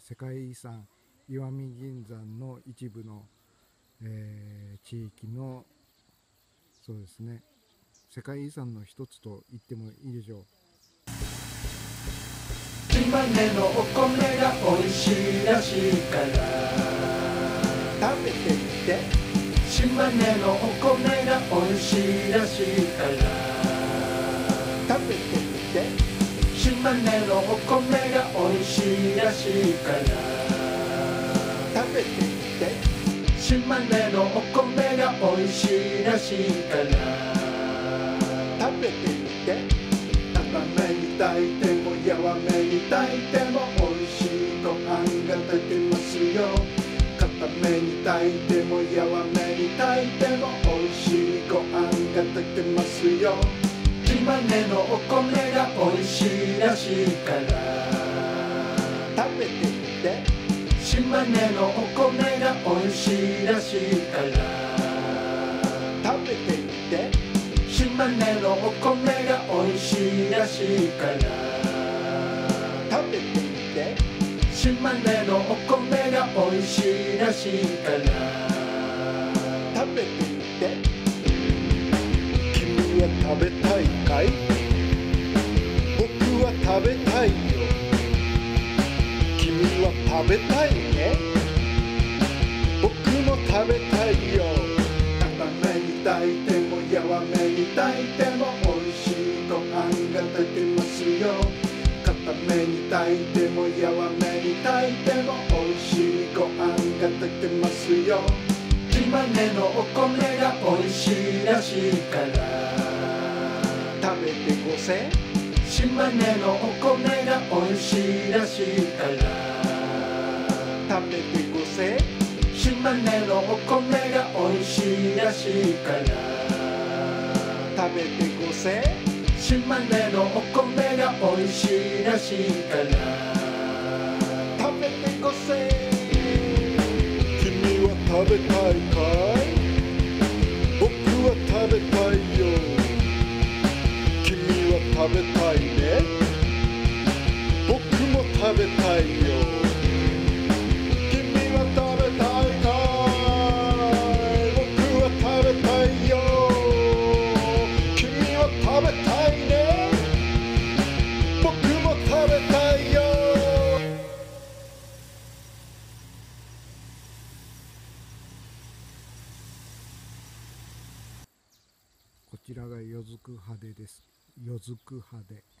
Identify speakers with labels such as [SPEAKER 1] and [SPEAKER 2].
[SPEAKER 1] 世界遺産石見銀山の一部の、地域のそうですね世界遺産の一つと言ってもいいでしょう。
[SPEAKER 2] 島根のお米が美味しいらしいから食べてみて。島根のお米が美味しいらしいから食べてみて。島根のお米が美味しいらしいから食べてみて。島根のお米が美味しいらしいから食べてみて。固めに炊いてもやわめに炊いても美味しいご飯が炊けますよ。固めに炊いてもやわめに炊いても美味しいご飯が炊けますよ。島根のお米が美味しいらしいから食べてみて。島根のお米が美味しいらしいから食べてみて。島根のお米が美味しいらしいから食べてみて。島根のお米が美味しいらしいから食べてみて。君は食べたいかい？僕は食べたいよ。君は食べたいね。僕も食べたいよ。固めに炊いてもやわめに炊いても美味しいご飯が炊けますよ。固めに炊いてもやわめに炊いても美味しいご飯が炊けますよ。島根のお米が美味しいらしいから食べてごせん。島根のお米が美味しいらしいから食べてごせん。島根のお米が美味しいらしいから食べてごせん。島根のお米が美味しいらしいから食べてごせん。君は食べたいかい？僕は食べたいよ。君は食べたいね。僕も食べたいよ。君は食べたいかい？僕は食べたいよ。君は食べたいね。僕も食べたいよ。
[SPEAKER 1] こちらがよづく派手です。よづく派手。